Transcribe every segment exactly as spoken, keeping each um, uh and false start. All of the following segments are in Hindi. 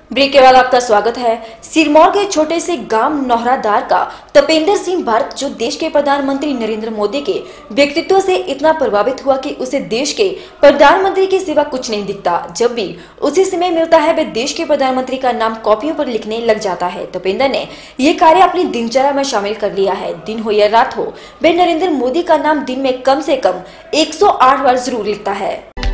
ब्रेक के बाद आपका स्वागत है। सिरमौर के छोटे से गांव नौहरादार का तपेंद्र सिंह भारत जो देश के प्रधानमंत्री नरेंद्र मोदी के व्यक्तित्व से इतना प्रभावित हुआ कि उसे देश के प्रधानमंत्री के सिवा कुछ नहीं दिखता। जब भी उसे समय मिलता है वह देश के प्रधानमंत्री का नाम कॉपियों पर लिखने लग जाता है। तपेंद्र ने ये कार्य अपनी दिनचर्या में शामिल कर लिया है। दिन हो या रात हो, वह नरेंद्र मोदी का नाम दिन में कम से कम एक सौ आठ बार जरूर लिखता है।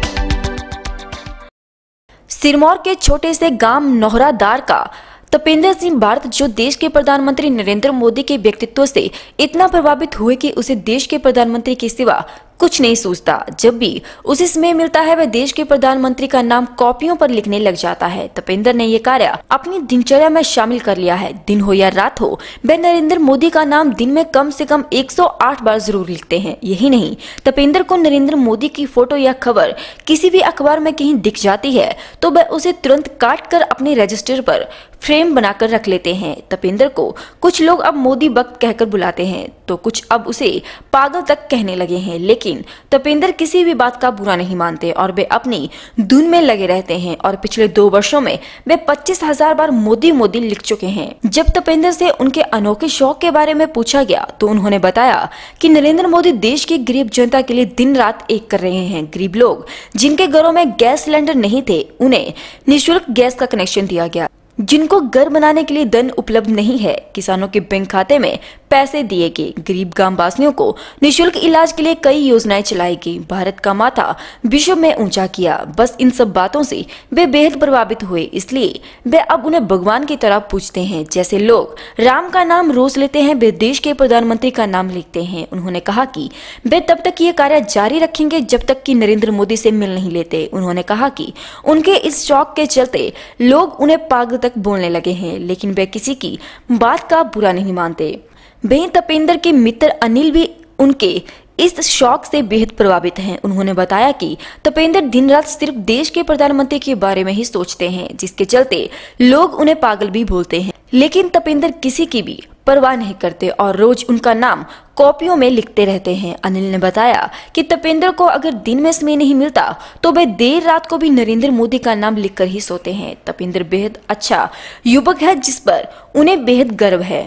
सिरमौर के छोटे से गांव नौहरादार का तपेंद्र सिंह भारत जो देश के प्रधानमंत्री नरेंद्र मोदी के व्यक्तित्व से इतना प्रभावित हुए कि उसे देश के प्रधानमंत्री के सिवा कुछ नहीं सोचता। जब भी उसे समय मिलता है वह देश के प्रधानमंत्री का नाम कॉपियों पर लिखने लग जाता है। तपेंद्र ने यह कार्य अपनी दिनचर्या में शामिल कर लिया है। दिन हो या रात हो, वह नरेंद्र मोदी का नाम दिन में कम से कम एक सौ आठ बार जरूर लिखते हैं। यही नहीं, तपेंद्र को नरेंद्र मोदी की फोटो या खबर किसी भी अखबार में कहीं दिख जाती है तो वह उसे तुरंत काट कर अपने रजिस्टर पर फ्रेम बनाकर रख लेते हैं। तपेंद्र को कुछ लोग अब मोदी भक्त कहकर बुलाते हैं तो कुछ अब उसे पागल तक कहने लगे हैं, लेकिन तपेंद्र किसी भी बात का बुरा नहीं मानते और वे अपनी धुन में लगे रहते हैं। और पिछले दो वर्षों में वे पच्चीस हजार बार मोदी मोदी लिख चुके हैं। जब तपेंद्र से उनके अनोखे शौक के बारे में पूछा गया तो उन्होंने बताया कि नरेंद्र मोदी देश की गरीब जनता के लिए दिन रात एक कर रहे हैं। गरीब लोग जिनके घरों में गैस सिलेंडर नहीं थे उन्हें निःशुल्क गैस का कनेक्शन दिया गया। जिनको घर बनाने के लिए धन उपलब्ध नहीं है, किसानों के बैंक खाते में पैसे दिए गए। गरीब ग्रामवासियों को निःशुल्क इलाज के लिए कई योजनाएं चलाई गई। भारत का माथा विश्व में ऊंचा किया। बस इन सब बातों से वे बेहद प्रभावित हुए, इसलिए वे अब उन्हें भगवान की तरह पूछते हैं। जैसे लोग राम का नाम रोज लेते हैं वे देश के प्रधानमंत्री का नाम लिखते हैं। उन्होंने कहा कि वे तब तक ये कार्य जारी रखेंगे जब तक कि नरेंद्र मोदी से मिल नहीं लेते। उन्होंने कहा कि उनके इस शौक के चलते लोग उन्हें पागल तक बोलने लगे हैं, लेकिन वे किसी की बात का बुरा नहीं मानते। वहीं तपेंद्र के मित्र अनिल भी उनके इस शौक से बेहद प्रभावित हैं। उन्होंने बताया कि तपेंद्र दिन रात सिर्फ देश के प्रधानमंत्री के बारे में ही सोचते हैं, जिसके चलते लोग उन्हें पागल भी बोलते हैं। लेकिन तपेंद्र किसी की भी परवाह नहीं करते और रोज उनका नाम कॉपियों में लिखते रहते हैं। अनिल ने बताया कि तपेंद्र को अगर दिन में समय नहीं मिलता तो वे देर रात को भी नरेंद्र मोदी का नाम लिखकर ही सोते हैं। तपेंद्र बेहद अच्छा युवक है जिस पर उन्हें बेहद गर्व है।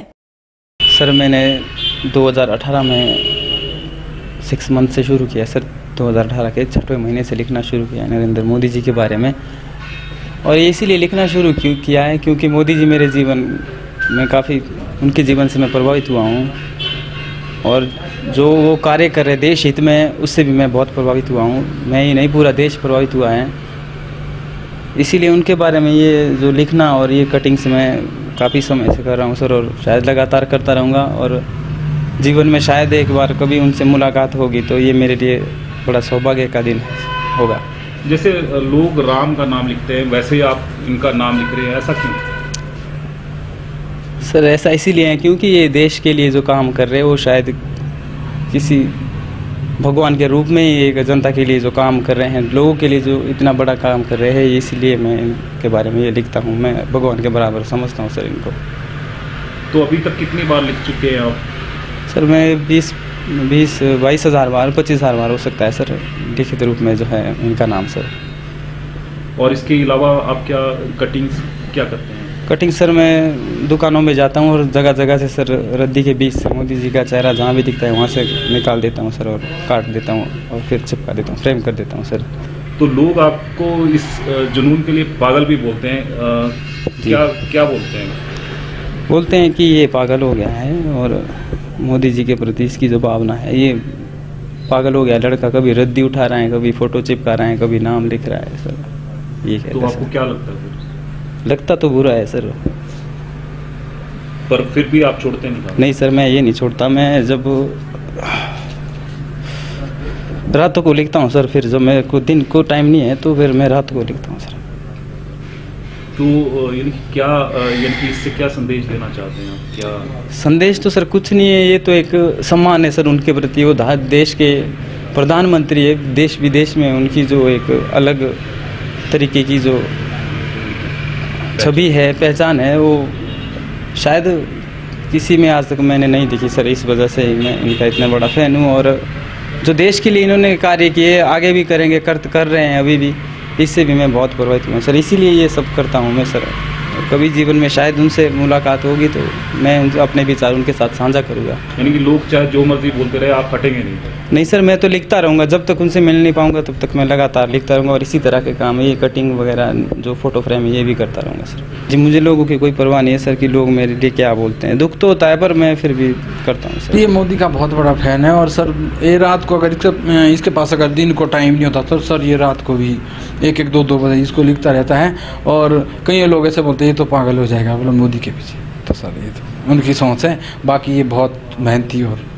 सर मैंने दो हज़ार अठारह में सिक्स मंथ से शुरू किया सर। दो हज़ार अठारह के छठवें महीने से लिखना शुरू किया नरेंद्र मोदी जी के बारे में। और ये इसीलिए लिखना शुरू क्यों किया है क्योंकि मोदी जी मेरे जीवन में काफ़ी उनके जीवन से मैं प्रभावित हुआ हूँ और जो वो कार्य कर रहे देश हित में उससे भी मैं बहुत प्रभावित हुआ हूँ। मैं ही नहीं पूरा देश प्रभावित हुआ है, इसीलिए उनके बारे में ये जो लिखना और ये कटिंग्स मैं काफ़ी समय से कर रहा हूँ सर और शायद लगातार करता रहूँगा। और जीवन में शायद एक बार कभी उनसे मुलाकात होगी तो ये मेरे लिए बड़ा सौभाग्य का दिन होगा। जैसे लोग राम का नाम लिखते हैं वैसे ही आप इनका नाम लिख रहे हैं, ऐसा क्यों? सर ऐसा इसीलिए है क्योंकि ये देश के लिए जो काम कर रहे हैं वो शायद किसी भगवान के रूप में ही एक जनता के लिए जो काम कर रहे हैं, लोगों के लिए जो इतना बड़ा काम कर रहे हैं, इसलिए मैं इनके बारे में ये लिखता हूँ। मैं भगवान के बराबर समझता हूँ सर इनको। तो अभी तक कितनी बार लिख चुके हैं आप? सर मैं बीस बीस बाईस हज़ार बार पच्चीस हज़ार बार हो सकता है सर लिखित रूप में जो है इनका नाम सर। और इसके अलावा आप क्या कटिंग्स क्या करते हैं? कटिंग सर मैं दुकानों में जाता हूँ और जगह जगह से सर रद्दी के बीच से मोदी जी का चेहरा जहाँ भी दिखता है वहाँ से निकाल देता हूँ सर और काट देता हूँ और फिर चिपका देता हूँ, फ्रेम कर देता हूँ सर। तो लोग आपको इस जुनून के लिए पागल भी बोलते हैं, क्या क्या बोलते हैं? बोलते हैं कि ये पागल हो गया है और मोदी जी के प्रति इसकी जो भावना है ये पागल हो गया लड़का, कभी रद्दी उठा रहा है, कभी फोटो चिपका रहा है, कभी नाम लिख रहा है सर। ये तो आपको क्या लगता है? लगता तो बुरा है सर, पर फिर भी आप छोड़ते नहीं? नहीं सर मैं ये नहीं छोड़ता। मैं जब रातों को लिखता हूँ सर, फिर जब मेरे को दिन को टाइम नहीं है तो फिर मैं रात को लिखता हूँ सर। तो यानी क्या यानी कि इससे क्या संदेश देना चाहते हैं आप? क्या संदेश तो सर कुछ नहीं है, ये तो एक सम्मान है सर उनके प्रति। वो देश के प्रधानमंत्री है, देश विदेश में उनकी जो एक अलग तरीके की जो छवि है, पहचान है, वो शायद किसी में आज तक मैंने नहीं देखी सर। इस वजह से मैं इनका इतना बड़ा फैन हूँ और जो देश के लिए इन्होंने कार्य किए आगे भी करेंगे, कर कर रहे हैं अभी भी, इससे भी मैं बहुत प्रभावित हूँ सर। इसीलिए ये सब करता हूँ मैं सर। कभी जीवन में शायद उनसे मुलाकात होगी तो मैं उनसे अपने विचार उनके साथ साझा करूँगा। यानी कि लोग चाहे जो मर्जी बोलते रहे, आप हटेंगे नहीं? नहीं सर, मैं तो लिखता रहूँगा जब तक उनसे मिल नहीं पाऊँगा, तब तक मैं लगातार लिखता रहूँगा और इसी तरह के काम, ये कटिंग वगैरह जो फोटो फ्रेम है ये भी करता रहूँगा सर जी। मुझे लोगों की कोई परवाह नहीं है सर कि लोग मेरे लिए क्या बोलते हैं, दुख तो होता है पर मैं फिर भी करता हूँ सर। ये मोदी का बहुत बड़ा फैन है और सर ये रात को अगर इसके इसके पास अगर दिन को टाइम नहीं होता तो सर ये रात को भी एक एक दो दो बजे इसको लिखता रहता है और कई लोग ऐसे बोलते हैं ये तो पागल हो जाएगा बोलो मोदी के पीछे। तो सर ये तो उनकी सोच है, बाकी ये बहुत मेहनती और